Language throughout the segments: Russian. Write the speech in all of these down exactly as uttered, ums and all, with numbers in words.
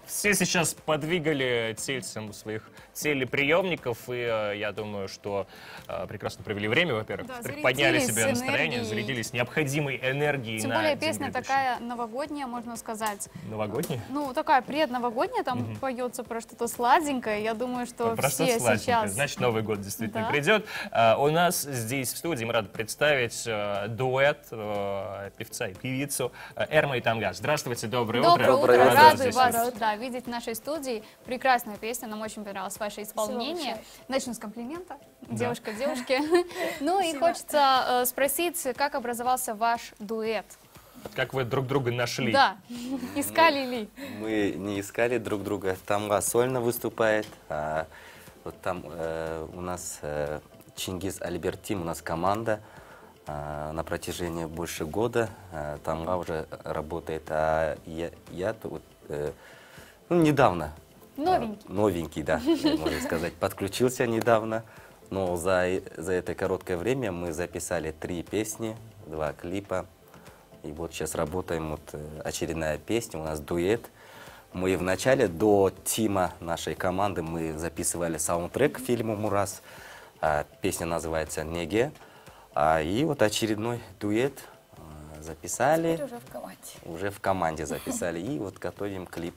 все сейчас подвигали тельцем своих телеприемников, и э, я думаю, что э, прекрасно провели время, во-первых, Да, во-вторых, подняли зарядились себе настроение, энергией. зарядились необходимой энергией Тем на более день песня грядущий. такая новогодняя, можно сказать. Новогодняя? Ну, такая предновогодняя, там Мгм. поется про что-то сладенькое. Я думаю, что Про что все сладенькое. сейчас... Значит, Новый год действительно Да. придет. А, у нас здесь в студии мы рады представить э, дуэт э, певца и певицу э, Эрма и Тамгас. Здравствуйте, доброе, Доброе утро, Рады рады здесь вас видеть. да, видеть в нашей студии. Прекрасная песня, нам очень понравилось ваше исполнение. большое. Начну с комплимента. Да. Девушка девушке. Ну и Спасибо. хочется э, спросить, как образовался ваш дуэт? Как вы друг друга нашли? Да, искали ли? Мы не искали друг друга. Тамга сольно выступает. А вот там э, у нас э, Чингиз Альбертим, у нас команда. А, на протяжении больше года а, Тамга уже работает. А я, я тут э, ну, недавно. Новенький. а, новенький, да, можно сказать. Подключился недавно. Но за, за это короткое время мы записали три песни, два клипа. И вот сейчас работаем, вот э, очередная песня, у нас дуэт. Мы в начале, до тима нашей команды, мы записывали саундтрек к фильму «Мурас». А, песня называется «Неге». А, и вот очередной дуэт а, записали. Теперь уже в команде. Уже в команде записали. И вот готовим клип.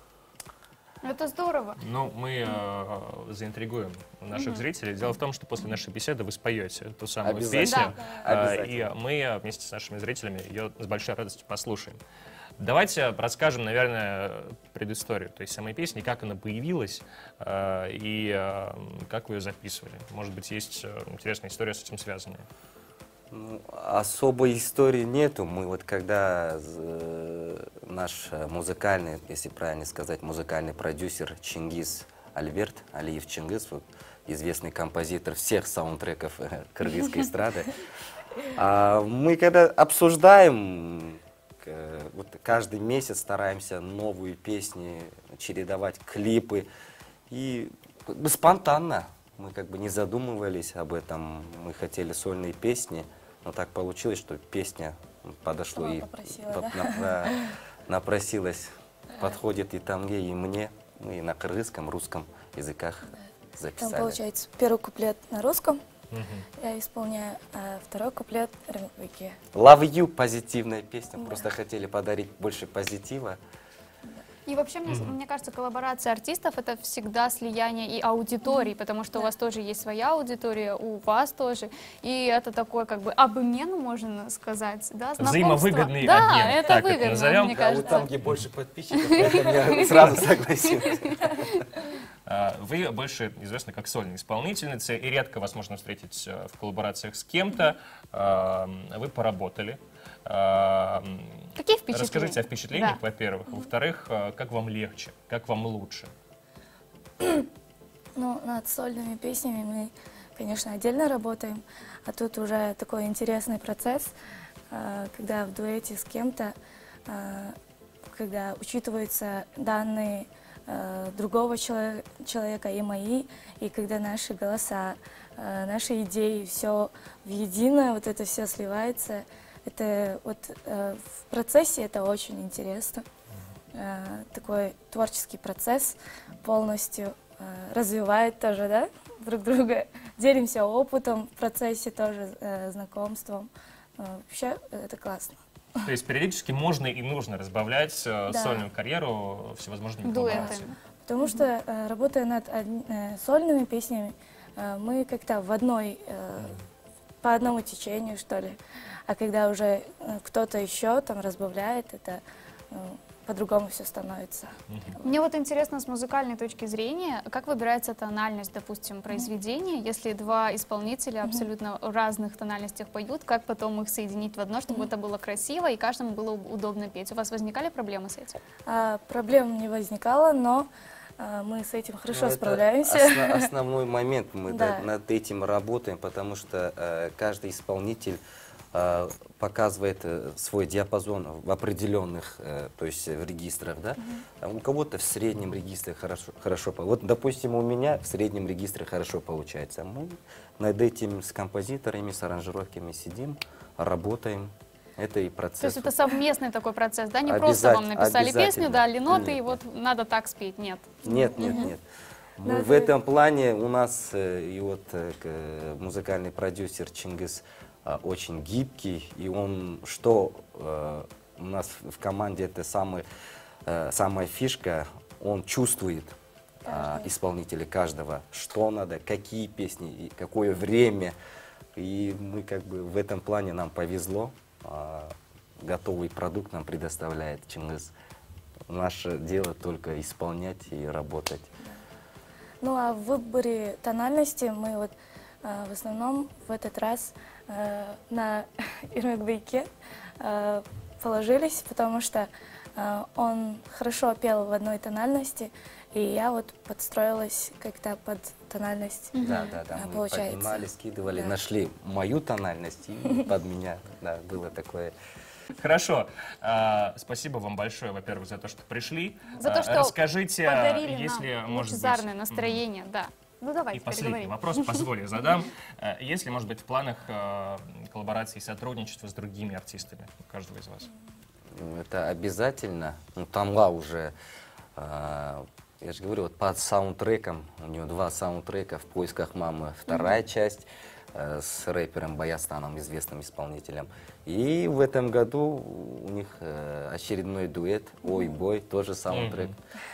Это здорово. Ну, мы э, заинтригуем наших зрителей. Дело в том, что после нашей беседы вы споете ту самую Обязательно. песню. Да. э, Обязательно. И мы вместе с нашими зрителями ее с большой радостью послушаем. Давайте расскажем, наверное, предысторию той самой песни, как она появилась э, и э, как вы ее записывали. Может быть, есть э, интересная история с этим связанная. Ну, особой истории нету. Мы вот когда э, наш э, музыкальный, если правильно сказать, музыкальный продюсер Чингиз Альберт, Алиев Чингиз, вот, известный композитор всех саундтреков э, кыргызской эстрады, а мы когда обсуждаем, э, вот каждый месяц стараемся новые песни чередовать, клипы, и спонтанно. Мы как бы не задумывались об этом, мы хотели сольные песни, но так получилось, что песня подошла Сама и попросила, под- да? на- да, напросилась, подходит и Тамге, и мне, мы и на кыргызском, русском языках Там записали. получается первый куплет на русском, Мгм. я исполняю, а второй куплет ремиквике. Love You, позитивная песня, просто хотели подарить больше позитива. И вообще, мне, мне кажется, коллаборация артистов — это всегда слияние и аудитории, потому что у вас тоже есть своя аудитория, у вас тоже. И это такой как бы обмен, можно сказать, да, знакомство. Взаимовыгодный да, обмен, это так это выгодно, назовем. мне Да, у кажется. Тамги больше подписчиков, поэтому я сразу согласился. А, Вы больше известны как сольная исполнительница, и редко вас можно встретить э, в коллаборациях с кем-то. А, Вы поработали. А, Какие впечатления? Расскажите о впечатлениях, Да. во-первых. Во-вторых, э, как вам легче, как вам лучше? Ну, над сольными песнями мы, конечно, отдельно работаем, а тут уже такой интересный процесс, а, когда в дуэте с кем-то, а, когда учитываются данные а, другого чело- человека и мои, и когда наши голоса, а, наши идеи, все в единое, вот это все сливается, это вот а, в процессе это очень интересно. А, такой творческий процесс полностью а, развивает тоже, да, друг друга. Делимся опытом в процессе тоже, э, знакомством. А, вообще это классно. То есть периодически можно и нужно разбавлять э, Да. сольную карьеру всевозможными Дуэты. коллаборациями. Потому что, э, работая над одни- э, сольными песнями, э, мы как-то в одной, э, по одному течению, что ли. А когда уже э, кто-то еще там разбавляет, это э, по-другому все становится. Мне вот интересно с музыкальной точки зрения, как выбирается тональность, допустим, произведения, если два исполнителя абсолютно в разных тональностях поют, как потом их соединить в одно, чтобы это было красиво и каждому было удобно петь? У вас возникали проблемы с этим? А, проблем не возникало, но а, мы с этим хорошо Ну, это справляемся. осно- основной момент, мы Да. да- над этим работаем, потому что э, каждый исполнитель э, показывает э, свой диапазон в определенных, э, то есть в регистрах, да. А у кого-то в среднем регистре хорошо, хорошо. по- Вот, допустим, у меня в среднем регистре хорошо получается. Мы над этим с композиторами, с аранжировками сидим, работаем. Это и процесс. То есть это совместный такой процесс, да? Не просто вам Обязательно, написали песню, обязательно. дали ноты, Нет, и вот надо так спеть. Нет. Нет, нет, нет. Мы Да, в то есть- этом плане у нас э, и вот э, к- э, музыкальный продюсер Чингис э, очень гибкий, и он, что э, у нас в в команде, это самый, э, самая фишка, он чувствует э, Каждого. исполнителя каждого, что надо, какие песни, и какое время. И мы как бы в этом плане нам повезло, э, готовый продукт нам предоставляет Чингис. Наше дело только исполнять и работать. Ну а в выборе тональности мы вот э, в основном в этот раз э, на Ирмекбейке э, положились, потому что э, он хорошо пел в одной тональности, и я вот подстроилась как-то под тональность. Да, да, да. А, Мы получается. поднимали, скидывали, Да. нашли мою тональность и под меня. Да, было такое. Хорошо. А, спасибо вам большое, во-первых, за то, что пришли. За А, то, что расскажите, подарили если, нам может быть, лучезарное мгм. настроение, да. Ну И давайте, последний переговорим. вопрос, позволю, задам. А, Если, может быть, в планах а, коллаборации и сотрудничества с другими артистами у каждого из вас? Ну, это обязательно. Ну, Тамла уже, а, я же говорю, вот под саундтреком, у него два саундтрека «В поисках мамы», вторая часть э, с рэпером Баястаном, известным исполнителем. И в этом году у них э, очередной дуэт «Ой, бой», тоже саундтрек.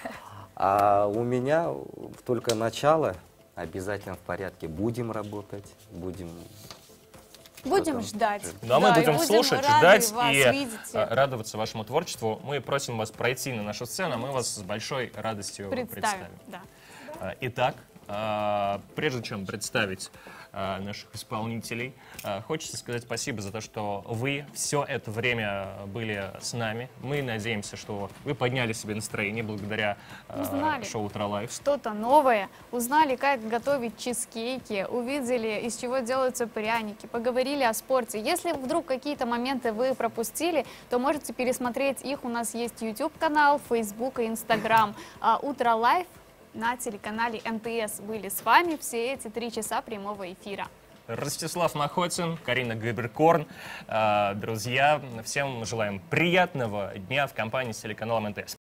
А у меня только начало, обязательно в порядке. Будем работать, будем... Будем Потом- ждать. Ну а мы Да, и будем слушать, рады ждать вас и видеть. а, радоваться вашему творчеству. Мы просим вас пройти на нашу сцену, а мы вас с большой радостью Представим. представим. Да. А, Итак, а, прежде чем представить а, наших исполнителей, а, хочется сказать спасибо за то, что вы все это время были с нами. Мы надеемся, что вы подняли себе настроение благодаря а, Узнали. шоу «Утро Лайв». Что-то новое, узнали, как готовить чизкейки, увидели, из чего делаются пряники, поговорили о спорте. Если вдруг какие-то моменты вы пропустили, то можете пересмотреть их. У нас есть YouTube-канал, Facebook и Instagram. А «Утро Лайв» на телеканале эн тэ эс были с вами все эти три часа прямого эфира. Ростислав Махотин, Карина Габеркорн. А, Друзья, всем желаем приятного дня в компании с телеканалом эн тэ эс.